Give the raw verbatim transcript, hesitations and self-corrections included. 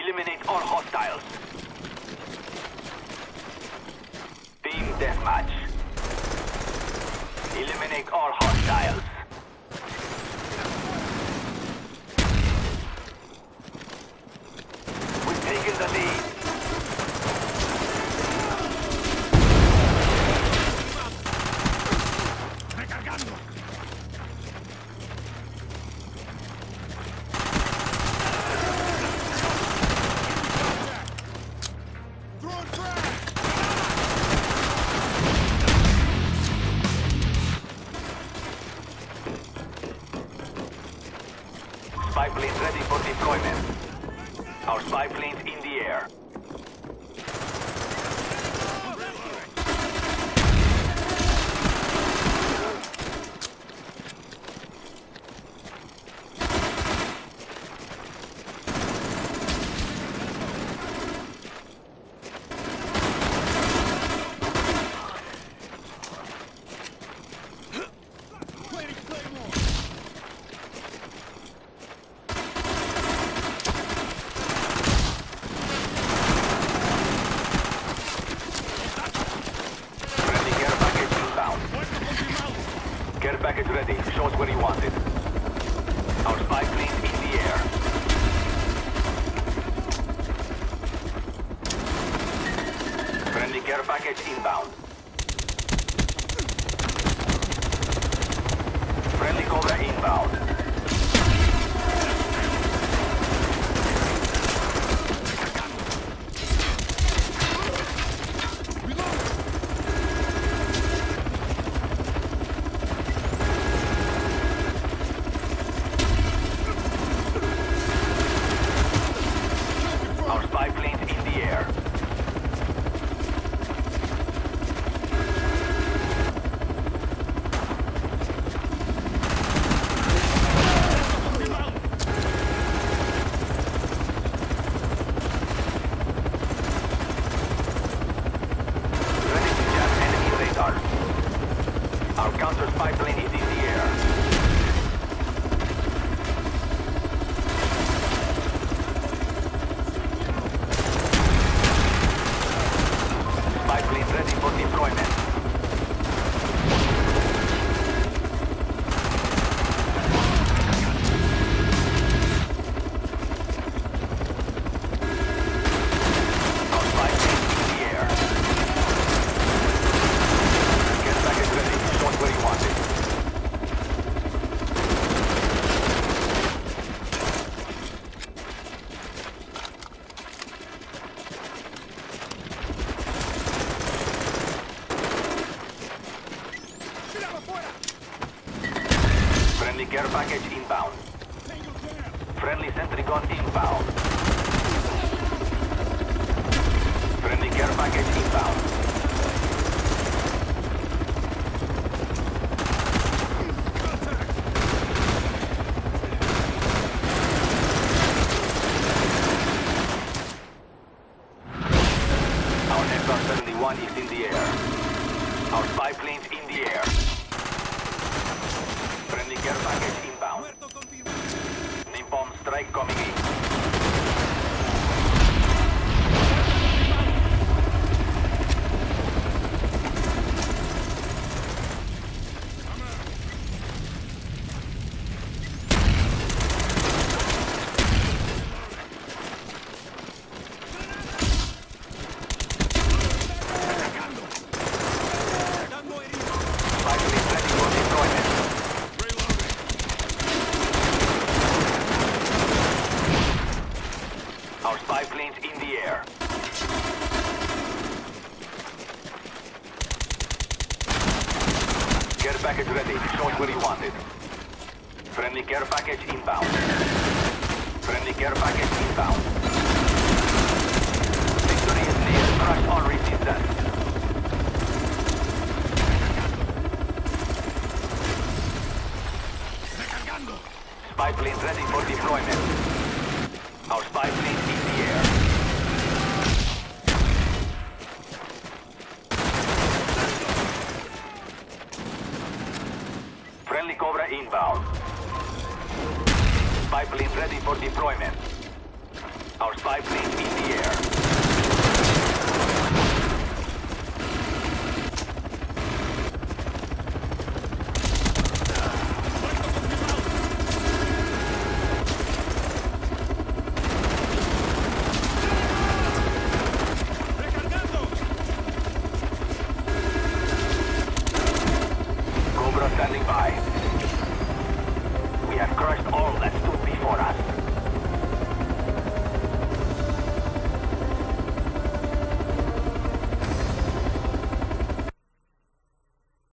Eliminate all hostiles. Team deathmatch. Eliminate all hostiles. We've taken the lead. Spy planes ready for deployment. Our spy planes in the air. Care package ready. Show us where you want it. Our spy plane in the air. Friendly care package inbound. Friendly Cobra inbound. Spy planes in the air. Ready to jam enemy radar. Our counter spy plane is in the air. Ready for deployment. Our spy plane in the air. Care package ready. Show us where you want it. Friendly care package inbound. Friendly sentry gun inbound. Friendly care package inbound. Our F R seventy-one is in the air. Our spy planes in the air. Friendly care package inbound. Napalm strike coming in. Spy planes ready for deployment. Our spy planes in the air. Care package ready. Show us where you want it. Friendly care package inbound. Friendly care package inbound. Victory is near. Crush all resistance. Spy planes ready for deployment. Our spy plane in the air. Friendly Cobra inbound. Spy plane ready for deployment. Our spy plane in the air. Cobra standing by. We have crushed all that stood before us.